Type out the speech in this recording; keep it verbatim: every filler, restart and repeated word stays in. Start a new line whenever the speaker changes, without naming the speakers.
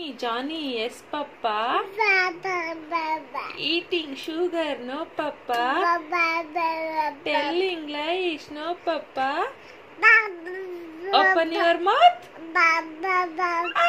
Johnny, Johnny, yes, Papa. Eating sugar, no, Papa. Telling lies, no, Papa. Open your mouth.